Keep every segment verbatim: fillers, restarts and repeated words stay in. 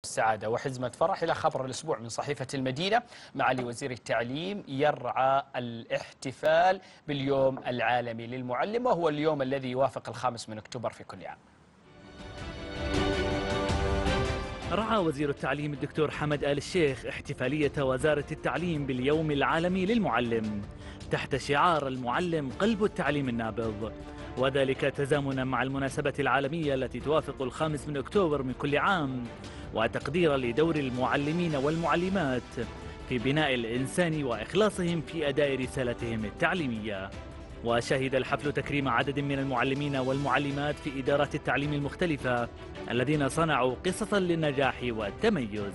السعادة وحزمة فرح إلى خبر الأسبوع من صحيفة المدينة. معالي وزير التعليم يرعى الاحتفال باليوم العالمي للمعلم، وهو اليوم الذي يوافق الخامس من أكتوبر في كل عام. رعى وزير التعليم الدكتور حمد آل الشيخ احتفالية وزارة التعليم باليوم العالمي للمعلم تحت شعار المعلم قلب التعليم النابض، وذلك تزامنا مع المناسبة العالمية التي توافق الخامس من أكتوبر من كل عام، وتقديرا لدور المعلمين والمعلمات في بناء الإنسان وإخلاصهم في أداء رسالتهم التعليمية. وشهد الحفل تكريم عدد من المعلمين والمعلمات في إدارات التعليم المختلفة الذين صنعوا قصصا للنجاح والتميز.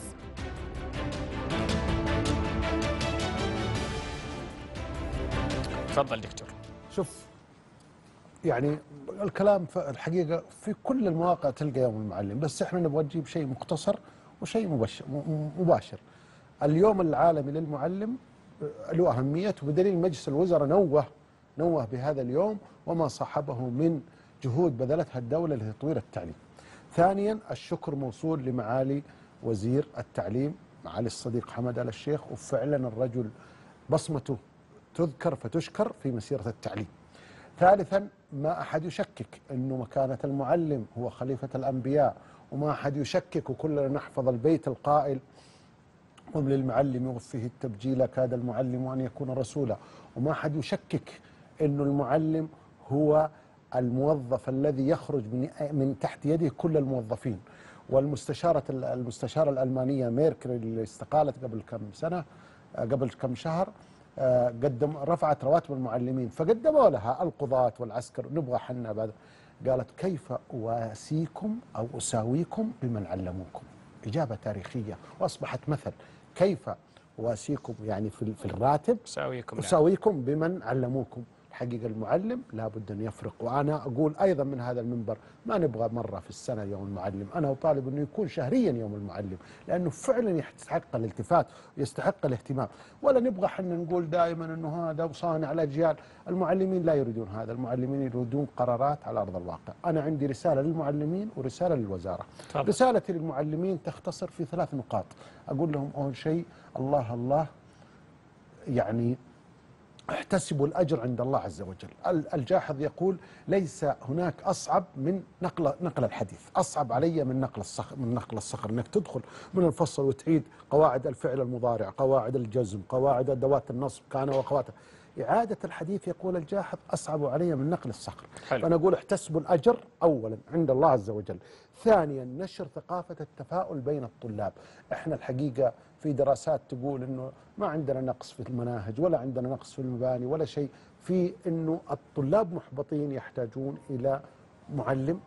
تفضل دكتور. شوف، يعني الكلام الحقيقة في كل المواقع تلقى يوم المعلم، بس احنا نبغى نجيب شيء مختصر وشيء مباشر. مباشر اليوم العالمي للمعلم له أهميته، بدليل مجلس الوزراء نوه نوه بهذا اليوم وما صاحبه من جهود بذلتها الدولة لتطوير التعليم. ثانيا، الشكر موصول لمعالي وزير التعليم معالي الصديق حمد آل الشيخ، وفعلا الرجل بصمته تذكر فتشكر في مسيرة التعليم. ثالثا، ما أحد يشكك أنه مكانة المعلم هو خليفة الأنبياء، وما أحد يشكك، وكلنا نحفظ البيت القائل: قم للمعلم يوفيه التبجيل كاد المعلم أن يكون رسولا. وما أحد يشكك أنه المعلم هو الموظف الذي يخرج من من تحت يده كل الموظفين. والمستشارة المستشارة الألمانية ميركل اللي استقالت قبل كم سنة قبل كم شهر قدم رفعت رواتب المعلمين، فقدموا لها القضاة والعسكر. نبغى حنا بعد، قالت: كيف أواسيكم أو أساويكم بمن علموكم؟ إجابة تاريخية وأصبحت مثل. كيف أواسيكم يعني في في الراتب، أساويكم أساويكم بمن علموكم. الحقيقة المعلم لابد أن يفرق. وأنا أقول أيضا من هذا المنبر: ما نبغى مرة في السنة يوم المعلم، أنا أطالب أنه يكون شهريا يوم المعلم، لأنه فعلا يستحق الالتفات ويستحق الاهتمام. ولا نبغى حنا نقول دائما أنه هذا وصانع الأجيال. المعلمين لا يريدون هذا، المعلمين يريدون قرارات على أرض الواقع. أنا عندي رسالة للمعلمين ورسالة للوزارة. طبعا. رسالتي للمعلمين تختصر في ثلاث نقاط. أقول لهم: أول شيء، الله الله يعني احتسبوا الأجر عند الله عز وجل. الجاحظ يقول: ليس هناك أصعب من نقل نقل الحديث، أصعب علي من نقل الصخر من نقل الصخر أنك تدخل من الفصل وتعيد قواعد الفعل المضارع، قواعد الجزم، قواعد أدوات النصب، كان وأخواته. إعادة الحديث يقول الجاحظ أصعب علي من نقل الصخر. فأنا أقول: احتسبوا الأجر أولا عند الله عز وجل. ثانيا، نشر ثقافة التفاؤل بين الطلاب. احنا الحقيقة في دراسات تقول انه ما عندنا نقص في المناهج ولا عندنا نقص في المباني ولا شيء، في انه الطلاب محبطين يحتاجون الى معلم.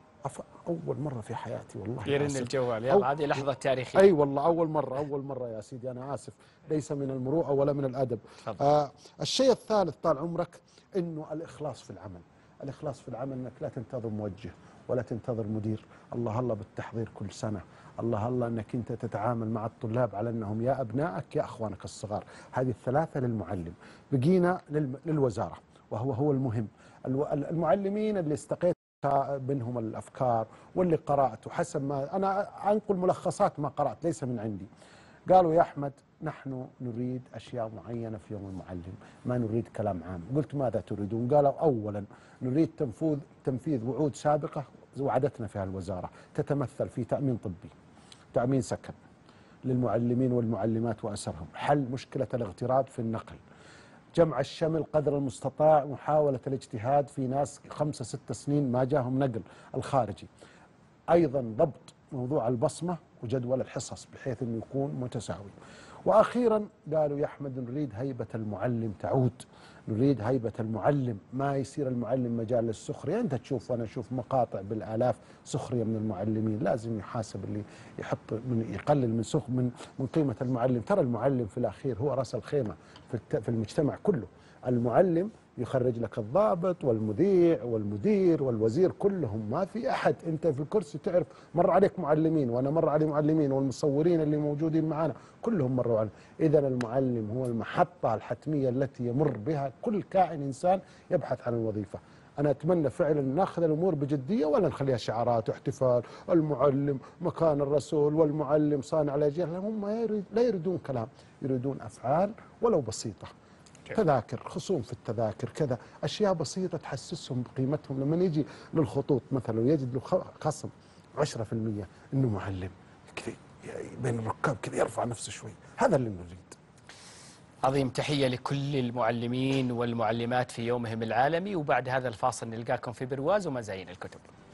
اول مره في حياتي والله يرن الجوال، يلا هذه لحظه تاريخيه. اي والله اول مره اول مره يا سيدي، انا اسف، ليس من المروءه ولا من الادب. آه الشيء الثالث طال عمرك انه الاخلاص في العمل. الاخلاص في العمل انك لا تنتظر موجه ولا تنتظر مدير. الله الله بالتحضير كل سنه، الله الله انك انت تتعامل مع الطلاب على انهم يا ابنائك يا اخوانك الصغار. هذه الثلاثه للمعلم. بقينا للوزاره وهو هو المهم. المعلمين اللي استقيت منهم الافكار واللي قرات وحسب ما انا انقل ملخصات ما قرات ليس من عندي. قالوا: يا احمد، نحن نريد اشياء معينه في يوم المعلم، ما نريد كلام عام. قلت: ماذا تريدون؟ قالوا: اولا نريد تنفيذ تنفيذ وعود سابقه وعدتنا فيها الوزاره، تتمثل في تامين طبي، تامين سكن للمعلمين والمعلمات واسرهم، حل مشكله الاغتراب في النقل، جمع الشمل قدر المستطاع، محاولة الاجتهاد في ناس خمسة ست سنين ما جاهم نقل الخارجي، أيضا ضبط موضوع البصمة وجدول الحصص بحيث أنه يكون متساوي. وأخيرا قالوا: يا أحمد، نريد هيبة المعلم تعود، نريد هيبة المعلم، ما يصير المعلم مجال للسخرية. أنت تشوف وأنا أشوف مقاطع بالآلاف سخرية من المعلمين. لازم يحاسب اللي يحط من يقلل من سخ من من قيمة المعلم. ترى المعلم في الأخير هو رأس الخيمة في في المجتمع كله. المعلم يخرج لك الضابط والمذيع والمدير والوزير، كلهم ما في أحد. أنت في الكرسي تعرف مر عليك معلمين، وأنا مر علي معلمين، والمصورين اللي موجودين معنا كلهم مروا علينا. إذا المعلم هو المحطة الحتمية التي يمر بها كل كائن إنسان يبحث عن الوظيفة. أنا أتمنى فعلا ناخذ الأمور بجدية ولا نخليها شعارات واحتفال، المعلم مكان الرسول والمعلم صانع الأجيال. هم لا يريدون كلام، يريدون أفعال ولو بسيطة. تذاكر، خصوم في التذاكر، كذا أشياء بسيطة تحسسهم بقيمتهم. لما يجي للخطوط مثلا ويجد له خصم عشرة في المئة إنه معلم كذا بين الركاب كذا يرفع نفسه شوي، هذا اللي نريد. عظيم. تحية لكل المعلمين والمعلمات في يومهم العالمي. وبعد هذا الفاصل نلقاكم في برواز ومزايين الكتب.